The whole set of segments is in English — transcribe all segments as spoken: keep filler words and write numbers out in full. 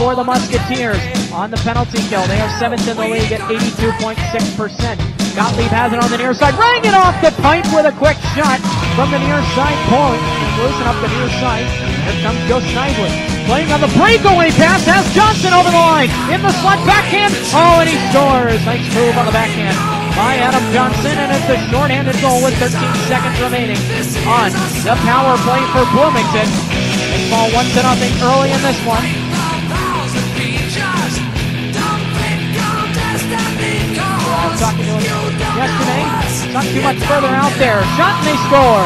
for the Musketeers on the penalty kill. They are seventh in the league at eighty-two point six percent. Gottlieb has it on the near side, rang it off the pipe with a quick shot from the near side point, and loosen up the near side. Here comes Joe Snively, playing on the breakaway pass, has Johnson over the line, in the slot, backhand, oh, and he scores. Nice move on the backhand by Adam Johnson, and it's a shorthanded goal with thirteen seconds remaining on the power play for Bloomington. They fall one to nothing early in this one. I was talking to him yesterday, not too much further out there. Shot and they score.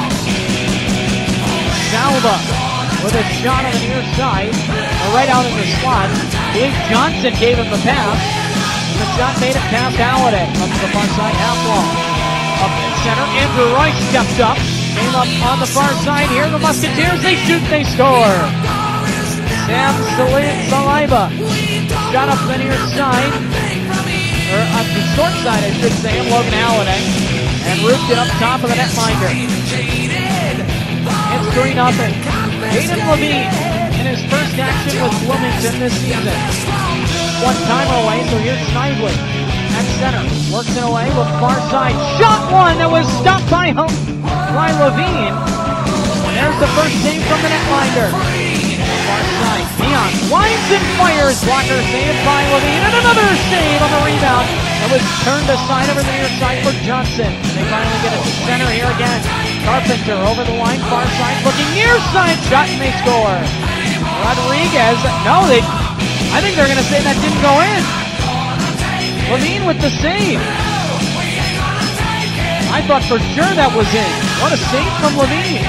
Salva with a shot on the near side, or right out in the slot. I believe Johnson gave him the pass. The shot made it past Halliday. Up to the far side, half wall. Up in center, Andrew Roy stepped up. Came up on the far side here. The Musketeers, they shoot, they score. Sam Saliba shot up the near side, or up the short side, I should say, of Logan Halliday, and roofed it up top of the netminder. It's three nothing. Hayden Lavigne in his first action with Bloomington this season. One timer away, so here's Snively at center. Works it away with far side. Shot one that was stopped by, by Lavigne. And there's the first save from the netminder. Far side. Dion winds and fires. Blocker saved by Lavigne. And another save on the rebound. That was turned aside over the near side for Johnson. And they finally get it to center here again. Carpenter over the line, far side, looking near side, shot and they score. Rodriguez, no, they, I think they're going to say that didn't go in. Lavigne with the save. I thought for sure that was in. What a save from Lavigne.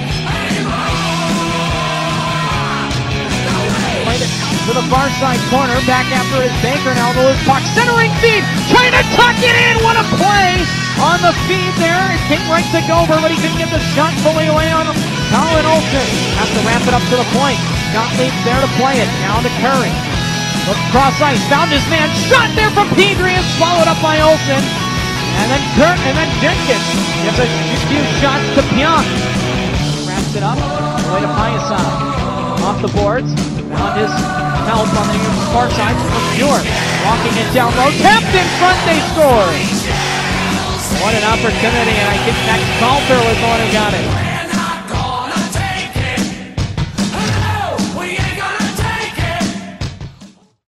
Played it to the far side corner, back after his Baker now to his puck, centering feed, trying to tuck it in, what a play! On the feed there, it came right to Gover, but he couldn't get the shot fully away on him. Colin Olsen has to ramp it up to the point. Gottlieb's there to play it, now to Curry. Look cross ice, found his man, shot there from Pedrius, swallowed up by Olsen. And then Kurt, and then Jenkins gives a few shots to Pionk. Wraps it up, away to Piasan. Off the boards, found his help on the far side from Stewart. Walking it down low, tapped in front, they score. What an opportunity, and I think Max Calter was the one who got it.